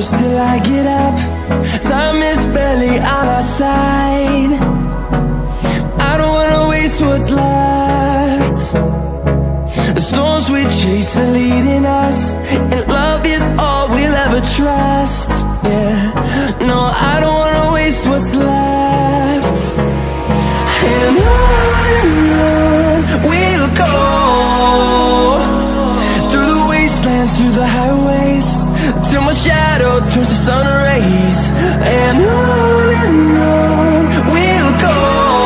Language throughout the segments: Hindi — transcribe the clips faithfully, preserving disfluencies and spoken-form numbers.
close till I get up. Time is barely on our side. I don't wanna waste what's left. The storms we chase are leading us, and love is all we'll ever trust. Yeah, no, I don't wanna waste what's left. And on and on we'll go, through the wastelands, through the highways, till my shadow turns to sun rays. And on and on we'll go,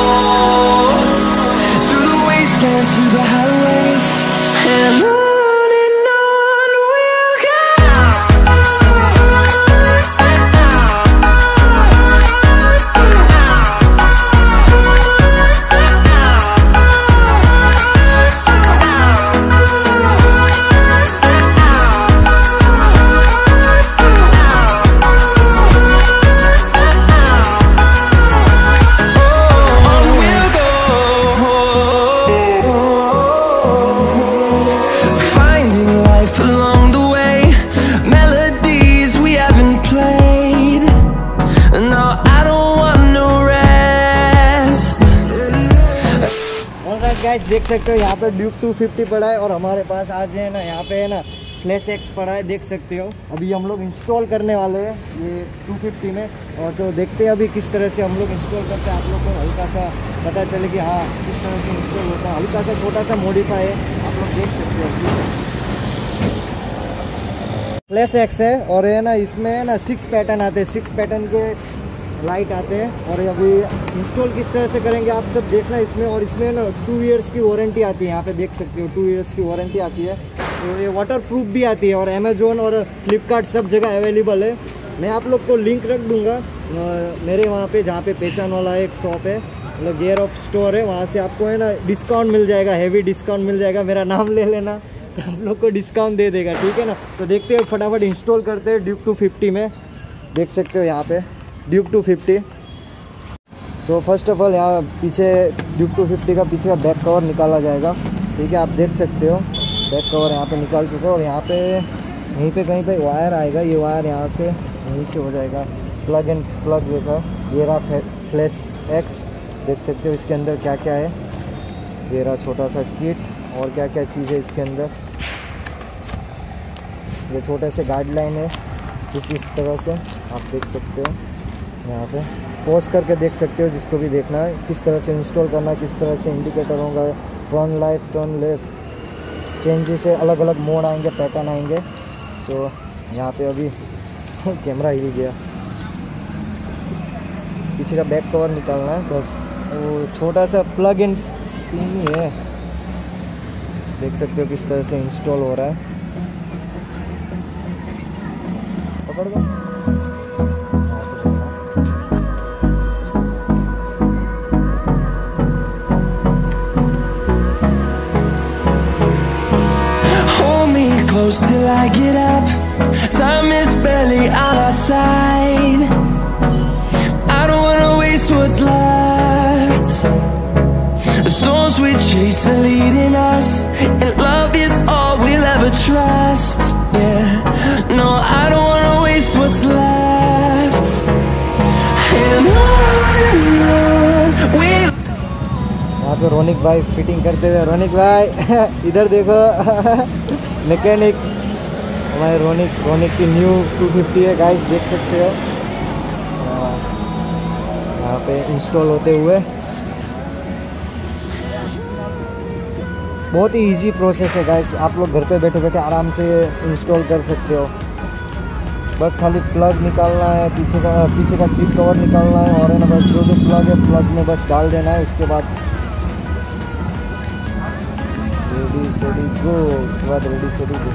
through the wastelands, through the highways, and on. Guys देख सकते हो यहाँ पे ड्यूक टू फिफ्टी पड़ा है, और हमारे पास आज है ना यहाँ पे है ना फ्लैश एक्स पड़ा है, देख सकते हो। अभी हम लोग इंस्टॉल करने वाले हैं ये टू फिफ्टी में, और तो देखते हैं अभी किस तरह से हम लोग इंस्टॉल करते हैं। आप लोग को हल्का सा पता चले कि हाँ किस तरह से इंस्टॉल होता है। हल्का सा छोटा सा मॉडिफाई है, आप लोग देख सकते हो। फ्लैश एक्स है, और ये ना इसमें ना सिक्स पैटर्न आते हैं, सिक्स पैटर्न के लाइट आते हैं। और अभी इंस्टॉल किस तरह से करेंगे आप सब देखना इसमें। और इसमें ना टू इयर्स की वारंटी आती है, यहाँ पे देख सकते हो टू इयर्स की वारंटी आती है। तो ये वाटर प्रूफ भी आती है, और अमेजोन और फ्लिपकार्ट सब जगह अवेलेबल है। मैं आप लोग को लिंक रख दूँगा मेरे वहाँ पे, जहाँ पे पहचान वाला एक शॉप है, मतलब गियर ऑफ स्टोर है, वहाँ से आपको है ना डिस्काउंट मिल जाएगा, हैवी डिस्काउंट मिल जाएगा। मेरा नाम ले लेना तो आप लोग को डिस्काउंट दे देगा, ठीक है ना। तो देखते हैं फटाफट इंस्टॉल करते हैं ड्यूक टू फिफ्टी में। देख सकते हो यहाँ पे Duke two fifty. So first of all यहाँ पीछे ड्यूक टू फिफ्टी का पीछे का बैक कवर निकाला जाएगा, ठीक है। आप देख सकते हो बैक कवर यहाँ पे निकाल चुका है, और यहाँ पे यहीं पे कहीं पे वायर आएगा, ये वायर यहाँ से यहीं से हो जाएगा प्लग एंड प्लग जैसा। ये रहा फ्लैश एक्स, देख सकते हो इसके अंदर क्या क्या है। ये रहा छोटा सा किट, और क्या क्या चीज़ है इसके अंदर। ये छोटे से गाइडलाइन है कुछ इस तरह से, आप देख सकते हो यहाँ पे। पॉज करके देख सकते हो जिसको भी देखना है, किस तरह से इंस्टॉल करना है, किस तरह से इंडिकेटर होगा, turn right turn left, changes है, अलग अलग मोड आएंगे, पैटर्न आएंगे। तो यहाँ पे अभी कैमरा हिल गया। पीछे का बैक कवर निकालना है बस, वो छोटा सा प्लग इन पिन ही है। देख सकते हो किस तरह से इंस्टॉल हो रहा है। पकड़ दो। Close till I get up. Time is barely on our side. I don't wanna waste what's left. The storms we chase are leading us, and love is all we'll ever trust. Yeah, no, I don't wanna waste what's left. And on and on we'll. यहाँ पे रोनिक भाई फिटिंग करते हुए। रोनिक भाई इधर देखो मैकेनिक हमारे रोनिक रोनिक की न्यू टू फिफ्टी है गाइस, देख सकते हो यहाँ पे इंस्टॉल होते हुए। बहुत ही इजी प्रोसेस है गाइस, आप लोग घर पे बैठे बैठे आराम से इंस्टॉल कर सकते हो। बस खाली प्लग निकालना है, पीछे का पीछे का सीट कवर निकालना है, और है ना बस जो जो प्लग है प्लग में बस डाल देना है। उसके बाद रेडी सेडी गो, उसके बाद रेडी सेडी गो।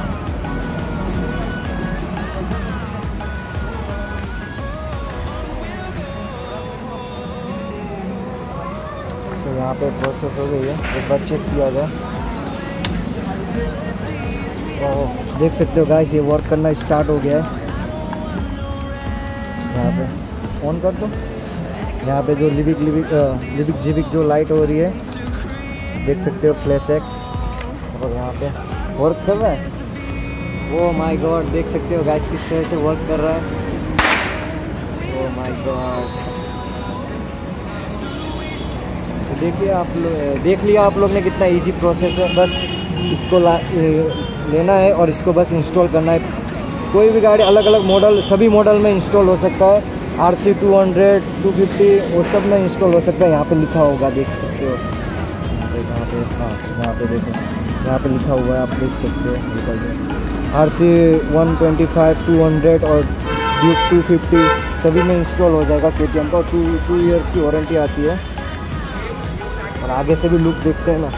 तो यहाँ पे प्रोसेस हो गई है, एक बार चेक किया जाए। और देख सकते हो गाइस ये वर्क करना स्टार्ट हो गया है। यहाँ पे ऑन कर दो। यहाँ पे जो लिविक लिविक लिविक जिविक जो लाइट हो रही है देख सकते हो, फ्लैश एक्स, और यहाँ पे वर्क कर रहा है। ओ माय गॉड, देख सकते हो गाइस किस तरह से वर्क कर रहा है। ओ माय गॉड, देखिए आप लोग, देख लिया आप लोग ने कितना इजी प्रोसेस है। बस इसको ला, लेना है और इसको बस इंस्टॉल करना है। कोई भी गाड़ी अलग अलग मॉडल, सभी मॉडल में इंस्टॉल हो सकता है। R C two hundred, two fifty वो सब में इंस्टॉल हो सकता है। यहाँ पे लिखा होगा, देख सकते हो यहाँ पे, यहाँ पे हाँ यहाँ पे देखो, यहाँ पे लिखा हुआ है, आप देख सकते हो। R C one twenty five, two hundred और ड्यूक टू फिफ्टी सभी में इंस्टॉल हो जाएगा के टी एम का। टू टू ईयर्स की वारंटी आती है। और आगे से भी लुक देखते हैं ना।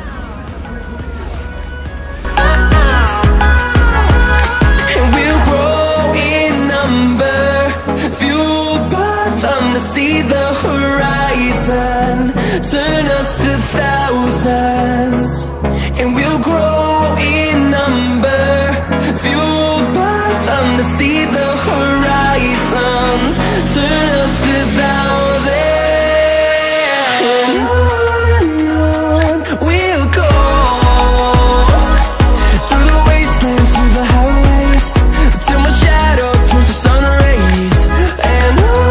See the horizon, turn us to thousands, and we'll grow in number, fueled by them to see the horizon, turn us to thousands, and on and on we'll go, through the wastelands, through the highways, till my shadow turns to sun rays, and on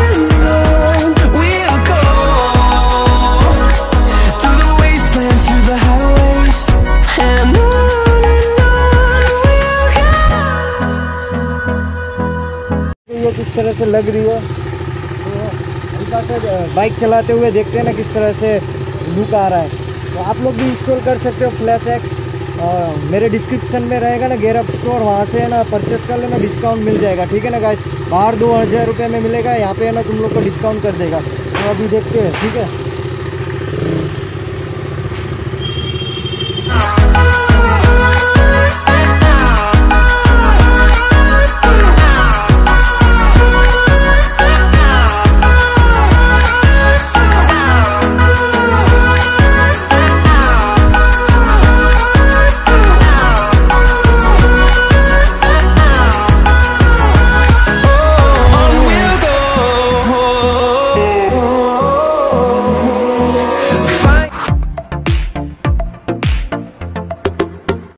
किस तरह से लग रही है। तो हल्का सा बाइक चलाते हुए देखते हैं ना किस तरह से लुक आ रहा है। तो आप लोग भी इंस्टॉल कर सकते हो फ्लैश एक्स। और मेरे डिस्क्रिप्शन में रहेगा ना गेयर अप स्टोर, वहाँ से है ना परचेस कर लेना, डिस्काउंट मिल जाएगा। ठीक है ना गाइस, बाहर दो हज़ार रुपये में मिलेगा, यहाँ पे है ना तुम लोग को डिस्काउंट कर देगा। तो अभी देखते हैं, ठीक है।